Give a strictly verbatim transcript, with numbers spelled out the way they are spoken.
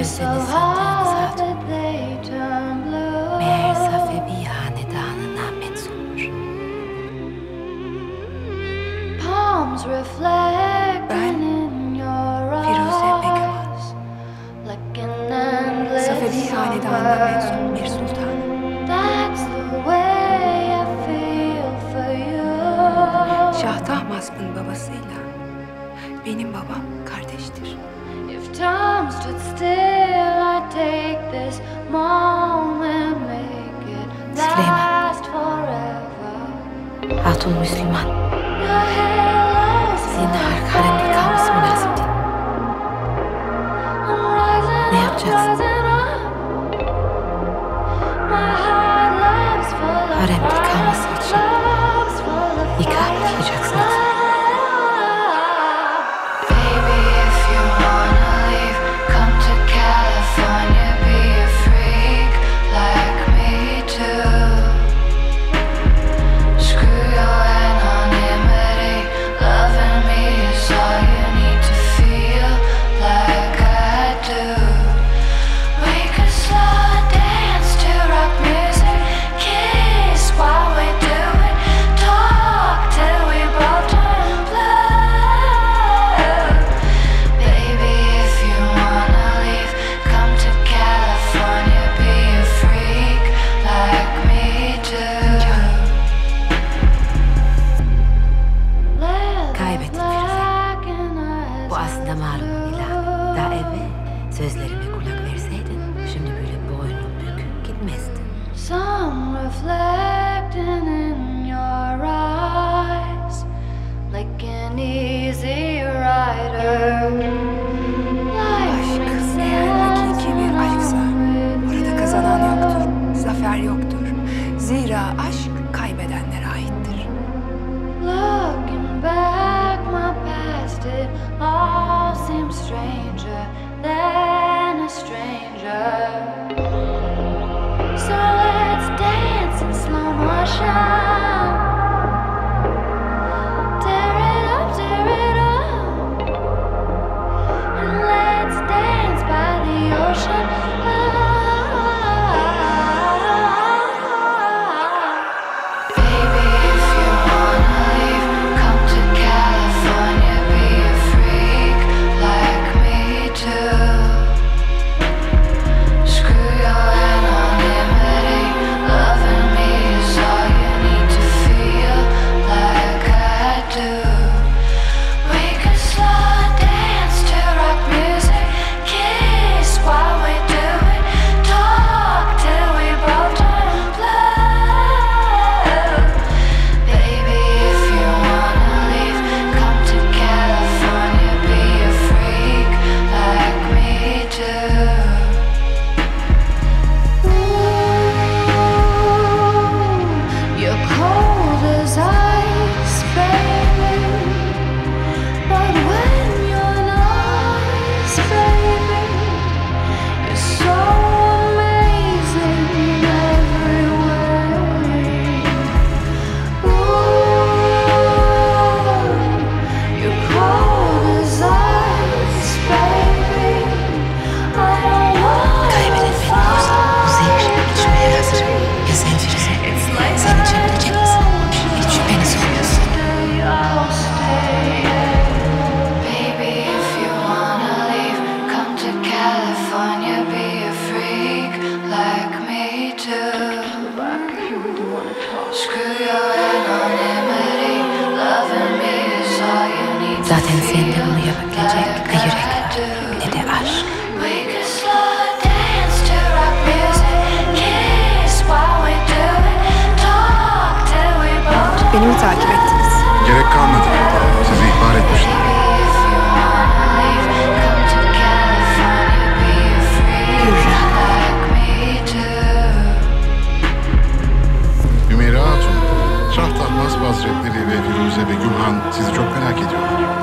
Gözlerini senden zaten. Meğer Safevi hanedanına mensupmuş. Ben Firuze Begüm. Safevi hanedanına mensup bir sultanım. Şah Tahmasp'ın babasıyla benim babam kardeştir. Time stood still, I take this moment, make it last forever. Hatun Müslüman. Zinhar haremde kalması münasip değil. Ne yapacaksın? Haremde kalması için nikah kıyacaksın. Bu aslında malum ilah. Daha evvel sözlerime kulak verseydin, şimdi böyle boynun bükük gitmezdin. Some reflecting in your eyes, like an easy rider. Aşk eğer hakiki bir aşksa, orada kazanan yoktur, zafer yoktur. Zira aşk kaybedenlere aittir. Looking back, my past, it all seems stranger than a stranger. So let's dance in slow motion. Tear it up, tear it up. And let's dance by the ocean. Zaten sende bunu yapabilecek ne yürek var, ne de aşk. Beni mi takip ettiniz? Gerek kalmadı. Sizi ihbar etmiştim. Hümeyra Hatun, Şah Tahmasp Hazretleri ve Firuze Begüm Han sizi çok merak ediyorlar.